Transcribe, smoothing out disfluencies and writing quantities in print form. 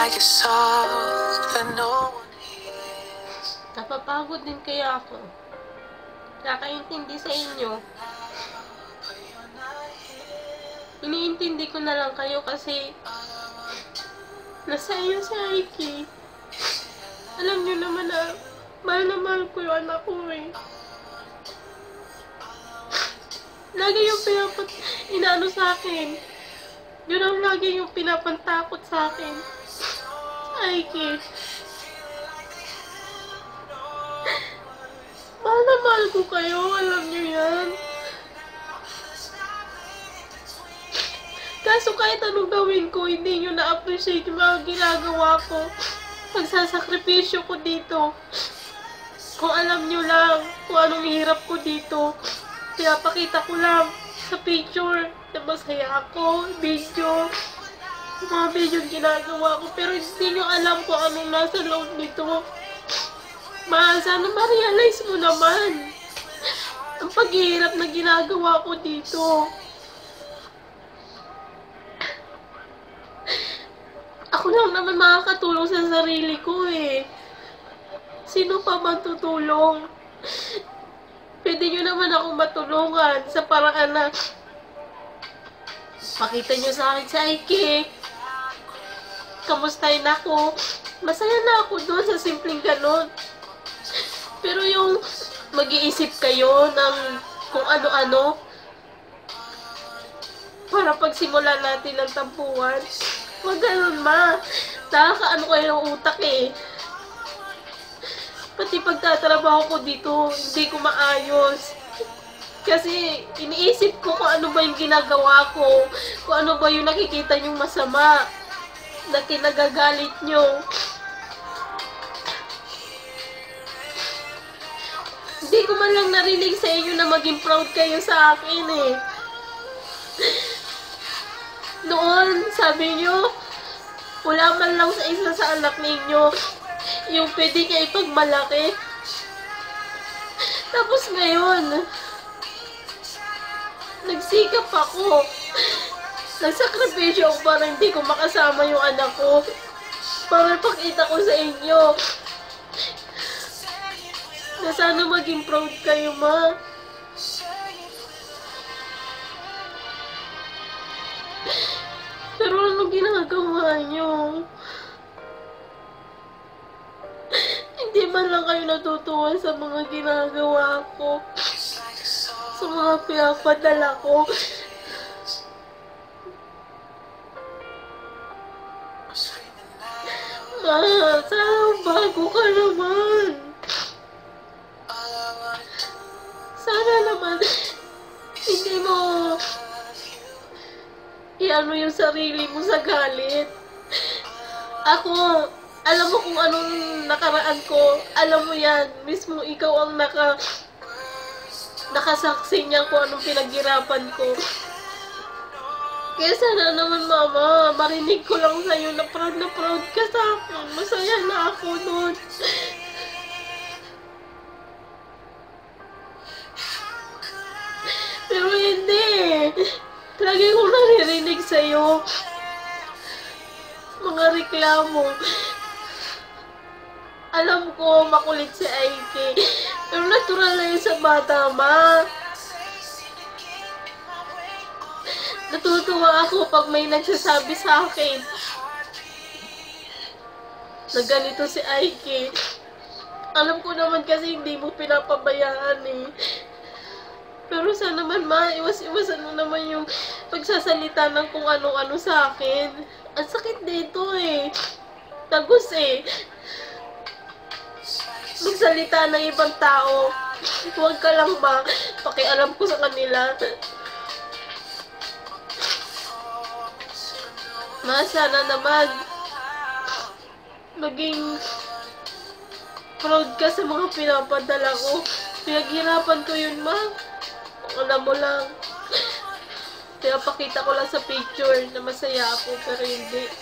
yourself that no one hears. Napapagod din kaya ako. Kakaintindi sa inyo. Iniintindi ko na lang kayo kasi nasa iyo si Aiki. Alam niyo naman na mahal ko yung anak ko eh. Lagi yung inaano sa akin. Yun ang lagi yung pinapantakot sa akin. Aiki. Mahal ko kayo. Alam niyo yan. Kaso kahit anong gawin ko, hindi nyo na-appreciate yung mga ginagawa ko. Pagsasakripisyo ko dito. Kung alam nyo lang kung anong hirap ko dito, pinapakita ko lang sa picture na masaya ako, video, mga video ginagawa ko. Pero hindi nyo alam kung anong nasa loob nito. Sana ma-realize mo naman ang paghihirap na ginagawa ko dito. Ako lang naman makakatulong sa sarili ko eh. Sino pa bang tutulong? Pwede nyo naman ako matulungan sa paraan na pakita nyo sa akin sa Aiki. Kamustahin ako. Masaya na ako doon sa simpleng ganon. Pero yung mag-iisip kayo ng kung ano-ano para pagsimulan natin ng tampuhan, wag ganun ma. Nakakaano kayo ng utak eh. Pati pagtatrabaho ko dito, hindi ko maayos. Kasi iniisip ko kung ano ba yung ginagawa ko. Kung ano ba yung nakikita nyong masama na kinagagalit nyo. Hindi ko man lang narinig sa inyo na maging proud kayo sa akin eh. Noon, sabi nyo, wala man lang sa isa sa anak ninyo yung pwede niya ipagmalaki. Tapos ngayon, nagsikap ako. Nagsakripisyo ako para hindi ko makasama yung anak ko. Para pakita ko sa inyo na sana maging proud kayo, ma. Pero ano ginagawa nyo? Hindi man lang kayo natutuwa sa mga ginagawa ko. Sa mga pinapadala ko. Ma, sana bago ka naman. Sana naman hindi mo i-ano yung sarili mo sa galit. Ako, alam mo kung anong nakaraan ko. Alam mo yan. Mismo ikaw ang nakasaksi niya kung anong pinaghirapan ko. Kaya sana naman, mama, marinig ko lang sa'yo na proud ka sa akin. Masaya na ako nun. Pero hindi. Lagi ko naririnig sa'yo mga reklamo. Alam ko makulit si Aiki. Pero natural na yun sa bata, ma. Natutuwa ako pag may nagsasabi sa akin na ganito si Aiki. Alam ko naman kasi hindi mo pinapabayaan eh. Pero sana naman, ma, iwas-iwasan mo naman yung pagsasalita ng kung ano-ano sa akin. Ang sakit dito eh. Tagos eh. Magsalita ng ibang tao. Huwag ka lang ba, pakialam ko sa kanila. Ma, sana naman maging proud ka sa mga pinapadala ko. Pinaghirapan ko yun, ma. Alam mo lang. Kaya pakita ko lang sa picture na masaya ako, pero hindi.